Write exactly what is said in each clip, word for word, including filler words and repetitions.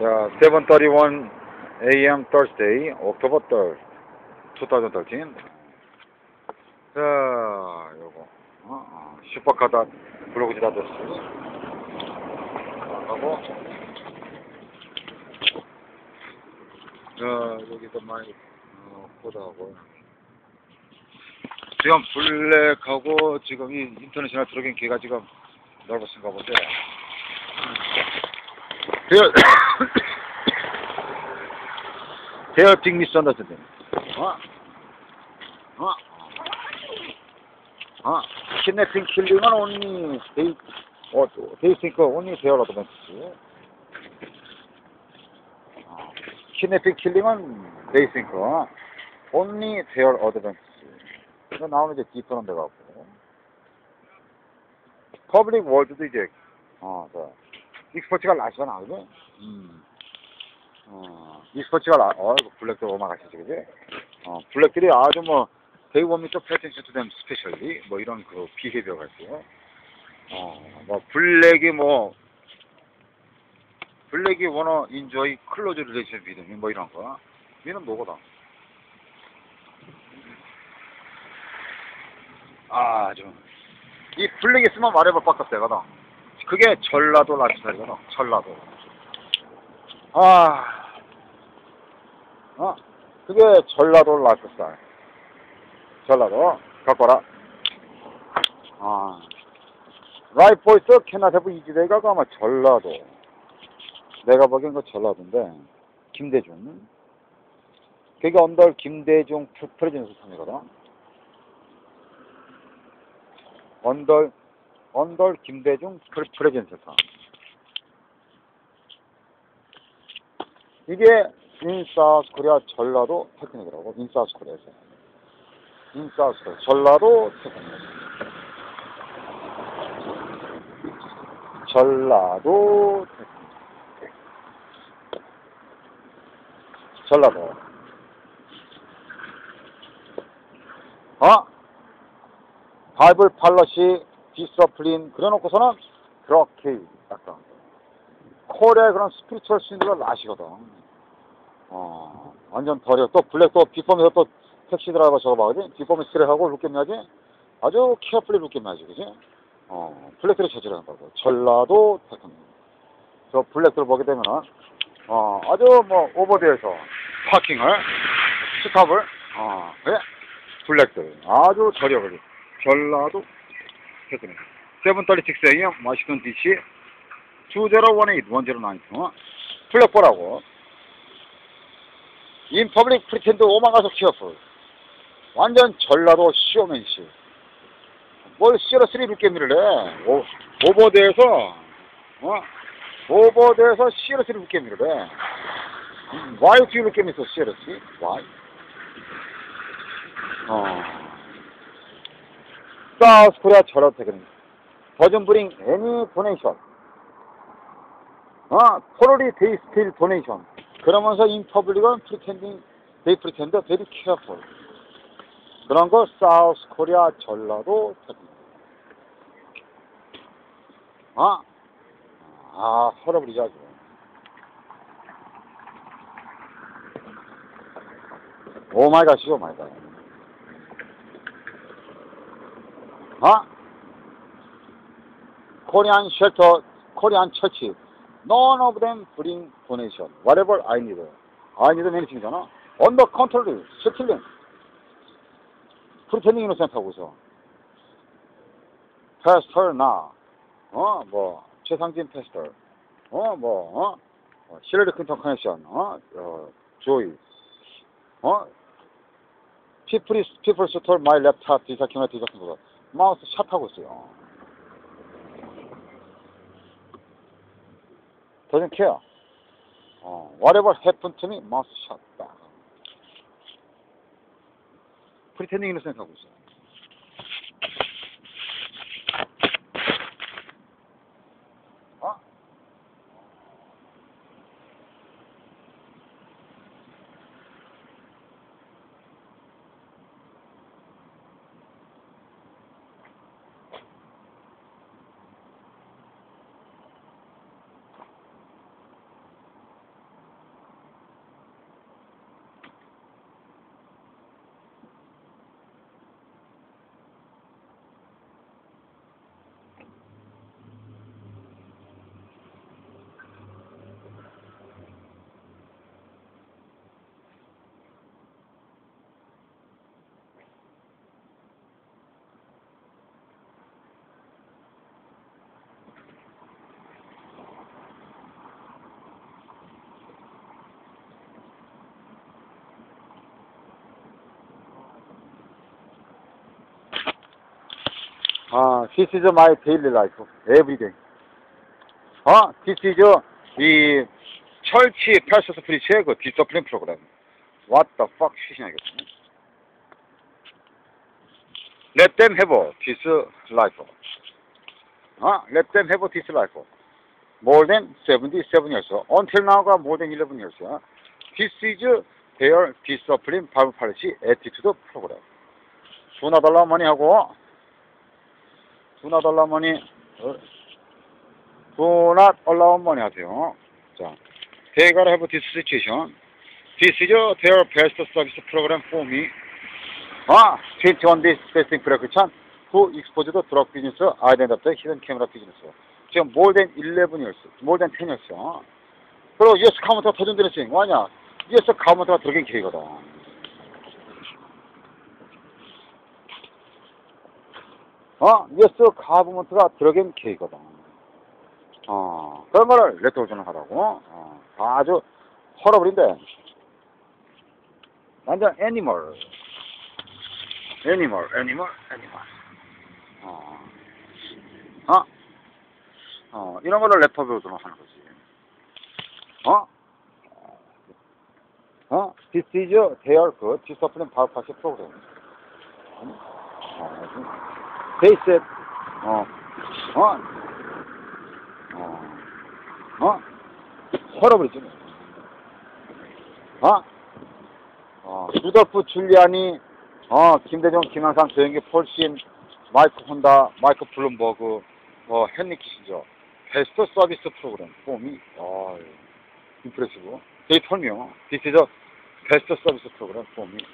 자, seven thirty-one a m Thursday, October third, twenty thirteen. 자, 요거, 어, 어, 슈퍼카다 블로그지다 됐어. 하고, 자, 여기도 많이, 어, 보다하고. 지금 블랙하고 지금 이 인터내셔널 드로깅 기가 지금 넓었은가 본데. 대열, 대열 빅 미스 언더스탠드. 어? 어? 어? 키네핑 킬링은 only they, 어, they think only their advantage. 어, 키네핑 킬링은 they think only their advantage. 이거 나오는 이제 디프런 돼갖고. 퍼블릭 월드도 이제, 어, 자, 익스퍼치가 라시가 나오지? 음. 어, 익스퍼치가 라, 어, 블랙도 오마가시지, 그지? 어, 블랙들이 아주 뭐, they want me to pay attention to them specially, 뭐 이런 그 비헤비어가 있어요. 어, 뭐, 블랙이 뭐, 블랙이 wanna enjoy close relationship with me, 뭐 이런 거. 얘는 뭐거든? 아, 좀. 이 블랙 있으면 말해볼 바깥 되거든. 그게 전라도 라이프스타일이거든. 전라도. 아, 어? 그게 전라도 라이프스타일. 전라도. 갖고 와라. 아. 라이프 보이스 캐나다 이지대가 아마 전라도. 내가 보기엔 그 전라도인데. 김대중. 그게 언더 김대중 프레젠스 상이거든. 언덜, 언덜 김대중 프레젠스상. 이게 인사우스 코리아 전라도 테크닉이라고. 인사우스 코리아에서. 인사우스 코리아 전라도 테크닉. 전라도 테크닉. 전라도. 어? 바이블 팔러시 디서플린 그래놓고서는 그렇게 약간 코리아의 그런 스피리추얼 스윈들을 아시거든. 어, 완전 더려. 또 블랙 또 뒷범에서 또 택시 드라이버 저거 봐, 그지? 뒷범에 스트레하고 룩겜야지? 아주 케어풀리 룩겜야지, 그지? 어, 블랙들이 저지를 한다고. 전라도 테크닉. 저 블랙들 보게 되면은, 어, 아주 뭐, 오버데에서 파킹을, 스탑을, 어, 그래? 블랙들. 아주 저려버리. 전라도 테크닉. seven thirty-six a m 워싱턴 디씨 two zero one eight one zero nine two. 플랫보라고. 인 퍼블릭 프리텐드 오마가서 키어풀. 완전 전라도 시오맨시. 뭘 시어러스리 룩게미를 해. 오, 오버대에서 어? 오버대에서 시어러스리 룩게미를 해. 와이 티 룩게미 있어 시어러스리. 와이. 어. 사우스 코리아 전라도 테크닉. doesn't bring any donation. 어, totally they still donation. 그러면서 in public은 pretending, they pretend very careful. 그런 거 사우스 코리아 전라도 테크닉. 어? 아, 헐어버리자, 지금. 오 마이 갓이죠, 마이 갓. 어? Korean shelter, Korean church, none of them bring donation. Whatever I need. I need anything이잖아. Under control, stealing. pretending innocent 하고 있어. pastor 나, 어, 뭐, 최상진 pastor, 어, 뭐, 어, 힐러리 클린턴 커넥션, 어, 어, 조이, 어, people, people stole my laptop, 디사키나 디사키나 마우스 샷하고 있어요. doesn't care. 어, whatever happened to me, 마우스 샷. pretending innocent 하고 있어요. 어? 아, this is my daily life. Every day. 어, this is 이 철치 패스 스프리츠의 그 디서플린 프로그램. What the fuck 시신하겠지. Let them have this life. 어, let them have this life. More than seventy-seven years. Until now가 more than eleven years. This is their discipline public policy attitude program. Do not allow money 하고 do not allow money do not allow money 하세요. 자, they gotta have this situation. This is their best service program for me. 아, twenty-one days testing 프레크찬 who exposed the drug business identified hidden camera business. 지금 more than eleven years, more than ten years. 그리고 유에스 카운터가 터진다는 지 뭐하냐? 유에스 카운터가 들어간 계획이거든. 어? 유에스 가버먼트가 들어간 계획이거든. 어, 그런 거를 레토전을 하라고. 어, 아주 horrible인데. 완전 애니멀. 애니멀, 애니멀, 애니멀. 어, 어? 어, 이런 거를 랩터뷰로 하는 거지. 어? 어? This is their 그 discipline power pass program. 어, they said, 어, 어, 어, 어? horrible이지. 어? 어, 루돌프 줄리아니, 어, 김대중, 김한상, 조영기, 폴신, 마이크 혼다, 마이크 블룸버그, 어, 헨리 키신저. 베스트 서비스 프로그램 폼이 아, 임프레시브. They told me, this is a best service program for me.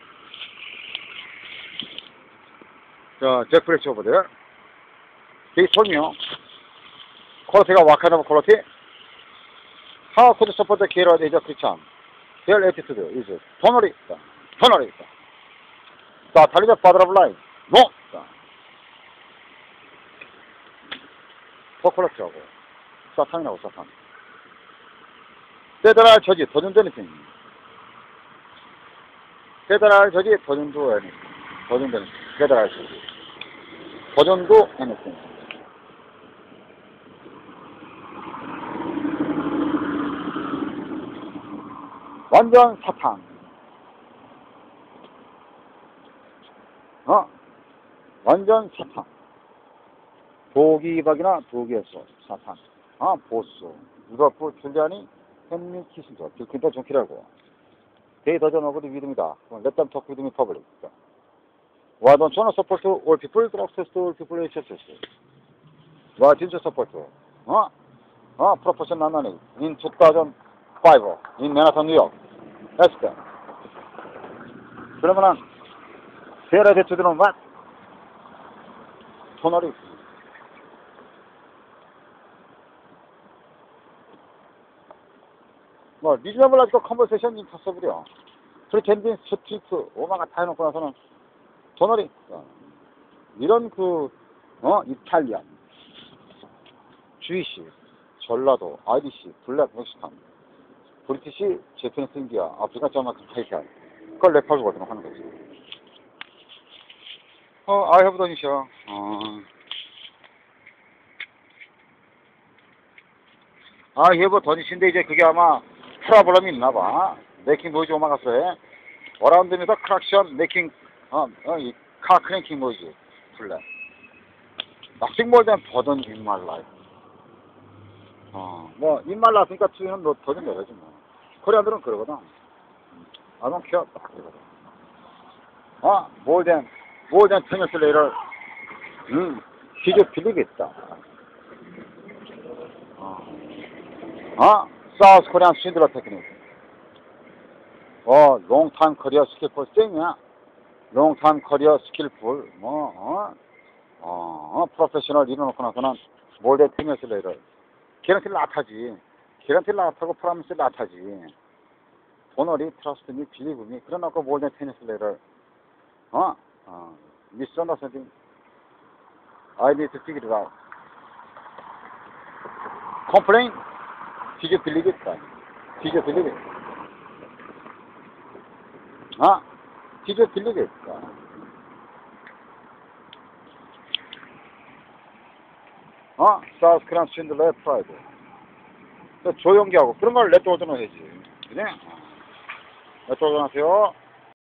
자, 잭 프레시 over there. They told me, 퀄리티가 what kind of quality? How could support the care of the Christian? Their attitude is tonally, tonally. 자, 달리자 father of life. No. 포콜라트하고 사탄이라고 사탄. 페더럴 저지 더준도 애니팅. 페더럴 저지 더준도 애니팅. 더준도 애니팅. 페더럴 저지 더준도 애니팅. 완전 사탄. 어? 완전 사탄. 도기박이나 도기에서 사탄. 아, 보스. 루돌프 줄리아니, 헨리 키신저, 빌 클린턴, 존 케리하고. They doesn't agree with me다. Let them talk with me public. Why don't you support all people, access to all people, et cetera. Why didn't you support? 어? 어, 프로포션 나나니. In two thousand five, in Manhattan, New York. That's that. 그러면은, 세라 대처들은 what? 토너리. 뭐, 리즈너블 아직도 컨버세션 임파서블이요. 프리텐딩 스트리트, 오마가 다 해놓고 나서는, 도너리, 어, 이런 그, 어, 이탈리안, 주이시, 전라도, 아이리시, 블랙, 멕시칸, 브리티시, 제페니스, 인디아, 아프리카, 자마이카, 타이탄, 그걸 랩하고거든 하는 거지. 어, I have done it, 어. 아, 해보 더니신데 이제 그게 아마 프라블럼이 있나 봐. 메킹 보이즈 오마가스에 어라운드에서 크락션 메킹 어, 어, 이 카 크랭킹 보이즈 플랫. Nothing more than burden in my life. 어, 뭐 in my life니까 투는 너 더는 내려지 뭐. 코리안들은 그러거든. I don't care. 딱 그러거든. 어, more than more than ten years later. 음, did you believe it? 어. 어? South Korean Syndrome Technique. 어, long time career skillful 쌩이야. long time career skillful, 뭐, 어, 어, 프로페셔널 이뤄놓고 나서는 more than ten years later. 개런티를 나타지. 개런티를 나타고 프라미스를 나타지. 도너리, trust me, believe me. 그래놓고 more than ten years later. 어, 어, misunderstanding. I need to figure it out. Complain. Did you believe it? Did you believe it? 아, Did you believe it? 어? 사우스 크란 신들러의 프라이드. 조용히 하고 그런 걸 레토 오전을 해야지. 그냥 레토 오전 하세요.